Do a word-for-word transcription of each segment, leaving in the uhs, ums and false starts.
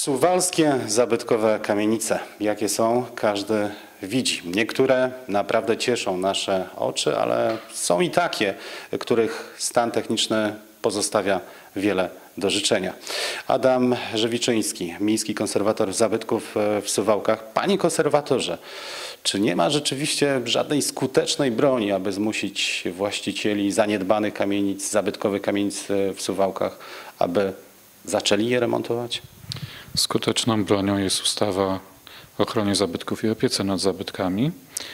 Suwalskie zabytkowe kamienice, jakie są, każdy widzi. Niektóre naprawdę cieszą nasze oczy, ale są i takie, których stan techniczny pozostawia wiele do życzenia. Adam Żywiczyński, miejski konserwator zabytków w Suwałkach. Panie konserwatorze, czy nie ma rzeczywiście żadnej skutecznej broni, aby zmusić właścicieli zaniedbanych kamienic, zabytkowych kamienic w Suwałkach, aby zaczęli je remontować? Skuteczną bronią jest ustawa o ochronie zabytków i opiece nad zabytkami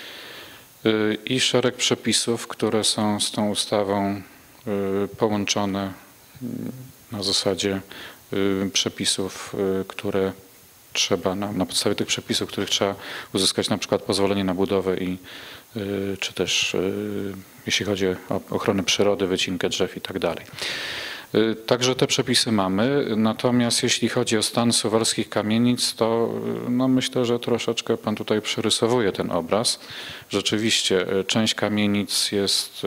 i szereg przepisów, które są z tą ustawą połączone na zasadzie przepisów, które trzeba, na, na podstawie tych przepisów, których trzeba uzyskać na przykład pozwolenie na budowę i czy też jeśli chodzi o ochronę przyrody, wycinkę drzew i tak dalej. Także te przepisy mamy, natomiast jeśli chodzi o stan suwalskich kamienic, to no myślę, że troszeczkę Pan tutaj przerysowuje ten obraz. Rzeczywiście część kamienic jest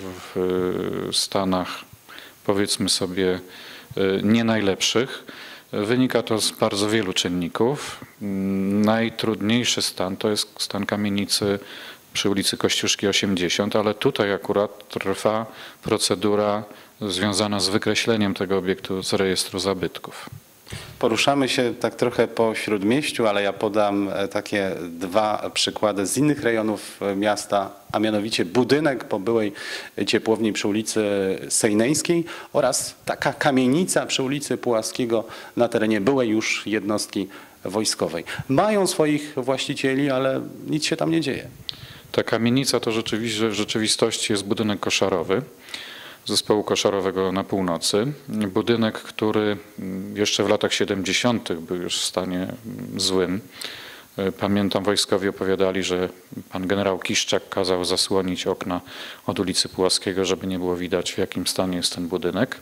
w stanach, powiedzmy sobie, nie najlepszych. Wynika to z bardzo wielu czynników. Najtrudniejszy stan to jest stan kamienicy przy ulicy Kościuszki osiemdziesiąt, ale tutaj akurat trwa procedura związana z wykreśleniem tego obiektu z rejestru zabytków. Poruszamy się tak trochę po Śródmieściu, ale ja podam takie dwa przykłady z innych rejonów miasta, a mianowicie budynek po byłej ciepłowni przy ulicy Sejneńskiej oraz taka kamienica przy ulicy Puławskiego na terenie byłej już jednostki wojskowej. Mają swoich właścicieli, ale nic się tam nie dzieje. Ta kamienica to rzeczywiście, w rzeczywistości jest budynek koszarowy Zespołu Koszarowego na północy. Budynek, który jeszcze w latach siedemdziesiątych był już w stanie złym. Pamiętam, wojskowi opowiadali, że pan generał Kiszczak kazał zasłonić okna od ulicy Puławskiego, żeby nie było widać, w jakim stanie jest ten budynek.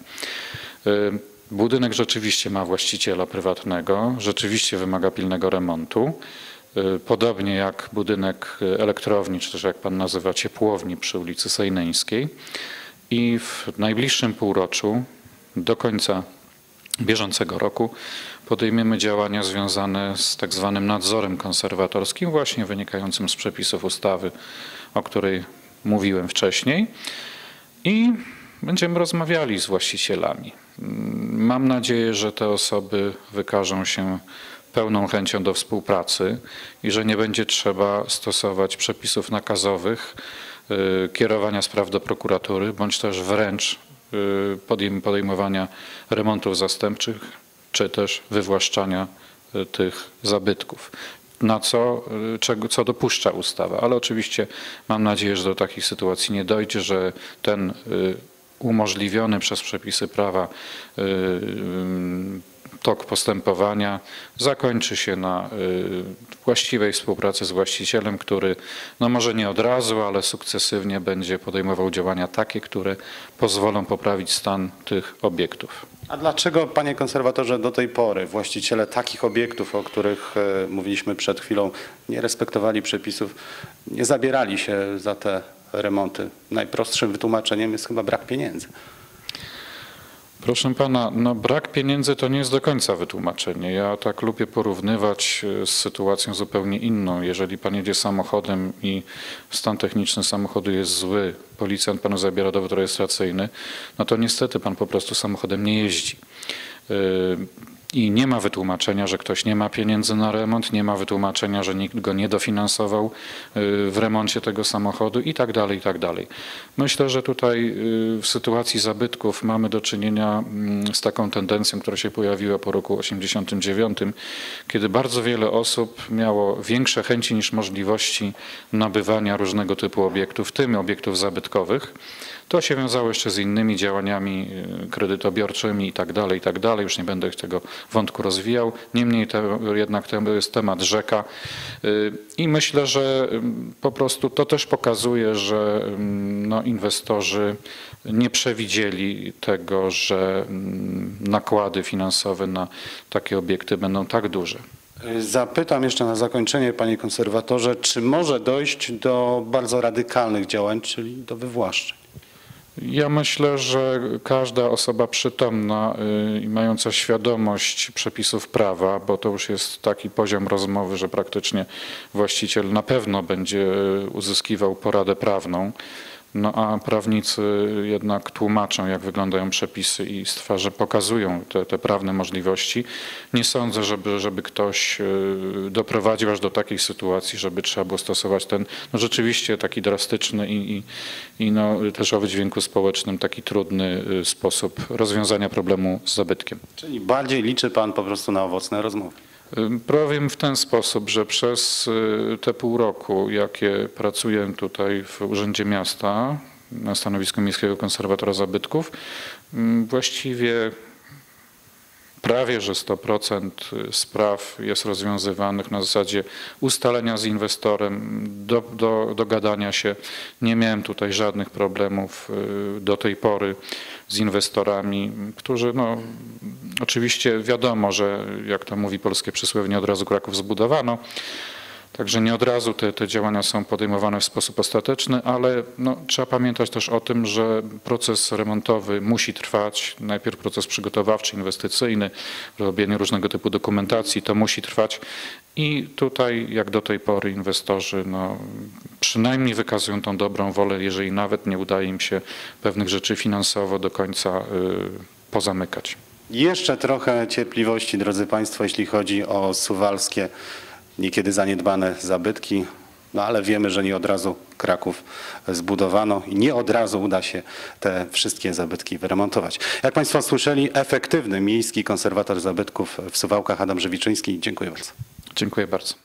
Budynek rzeczywiście ma właściciela prywatnego, rzeczywiście wymaga pilnego remontu. Podobnie jak budynek elektrowni, czy też jak pan nazywa ciepłowni przy ulicy Sejneńskiej. I w najbliższym półroczu, do końca bieżącego roku, podejmiemy działania związane z tak zwanym nadzorem konserwatorskim, właśnie wynikającym z przepisów ustawy, o której mówiłem wcześniej. I będziemy rozmawiali z właścicielami. Mam nadzieję, że te osoby wykażą się pełną chęcią do współpracy i że nie będzie trzeba stosować przepisów nakazowych, kierowania spraw do prokuratury, bądź też wręcz podejmowania remontów zastępczych, czy też wywłaszczania tych zabytków. Na co, czego, co dopuszcza ustawa, ale oczywiście mam nadzieję, że do takich sytuacji nie dojdzie, że ten umożliwiony przez przepisy prawa tok postępowania zakończy się na właściwej współpracy z właścicielem, który no może nie od razu, ale sukcesywnie będzie podejmował działania takie, które pozwolą poprawić stan tych obiektów. A dlaczego, panie konserwatorze, do tej pory właściciele takich obiektów, o których mówiliśmy przed chwilą, nie respektowali przepisów, nie zabierali się za te remonty? Najprostszym wytłumaczeniem jest chyba brak pieniędzy. Proszę pana, no brak pieniędzy to nie jest do końca wytłumaczenie. Ja tak lubię porównywać z sytuacją zupełnie inną. Jeżeli pan jedzie samochodem i stan techniczny samochodu jest zły, policjant panu zabiera dowód rejestracyjny, no to niestety pan po prostu samochodem nie jeździ. I nie ma wytłumaczenia, że ktoś nie ma pieniędzy na remont, nie ma wytłumaczenia, że nikt go nie dofinansował w remoncie tego samochodu i tak dalej, i tak dalej. Myślę, że tutaj w sytuacji zabytków mamy do czynienia z taką tendencją, która się pojawiła po roku osiemdziesiątym dziewiątym, kiedy bardzo wiele osób miało większe chęci niż możliwości nabywania różnego typu obiektów, w tym obiektów zabytkowych. To się wiązało jeszcze z innymi działaniami kredytobiorczymi i tak dalej, i tak dalej. Już nie będę tego wątku rozwijał. Niemniej to jednak to jest temat rzeka i myślę, że po prostu to też pokazuje, że no, inwestorzy nie przewidzieli tego, że nakłady finansowe na takie obiekty będą tak duże. Zapytam jeszcze na zakończenie, panie konserwatorze, czy może dojść do bardzo radykalnych działań, czyli do wywłaszczeń? Ja myślę, że każda osoba przytomna y, i mająca świadomość przepisów prawa, bo to już jest taki poziom rozmowy, że praktycznie właściciel na pewno będzie uzyskiwał poradę prawną, no a prawnicy jednak tłumaczą, jak wyglądają przepisy i stwarze pokazują te, te prawne możliwości. Nie sądzę, żeby, żeby ktoś y, doprowadził aż do takiej sytuacji, żeby trzeba było stosować ten no rzeczywiście taki drastyczny i, i, i no, też o wydźwięku społecznym taki trudny y, sposób rozwiązania problemu z zabytkiem. Czyli bardziej liczy pan po prostu na owocne rozmowy. Powiem w ten sposób, że przez te pół roku, jakie pracuję tutaj w Urzędzie Miasta na stanowisku Miejskiego Konserwatora Zabytków, właściwie prawie że sto procent spraw jest rozwiązywanych na zasadzie ustalenia z inwestorem, do, do, dogadania się. Nie miałem tutaj żadnych problemów do tej pory z inwestorami, którzy no, oczywiście wiadomo, że jak to mówi polskie przysłowie, nie od razu Kraków zbudowano. Także nie od razu te, te działania są podejmowane w sposób ostateczny, ale no, trzeba pamiętać też o tym, że proces remontowy musi trwać. Najpierw proces przygotowawczy, inwestycyjny, robienie różnego typu dokumentacji, to musi trwać. I tutaj, jak do tej pory, inwestorzy no, przynajmniej wykazują tą dobrą wolę, jeżeli nawet nie udaje im się pewnych rzeczy finansowo do końca y, pozamykać. Jeszcze trochę cierpliwości, drodzy państwo, jeśli chodzi o suwalskie niekiedy zaniedbane zabytki, no ale wiemy, że nie od razu Kraków zbudowano i nie od razu uda się te wszystkie zabytki wyremontować. Jak państwo słyszeli, efektywny miejski konserwator zabytków w Suwałkach Adam Żywiczyński. Dziękuję bardzo. Dziękuję bardzo.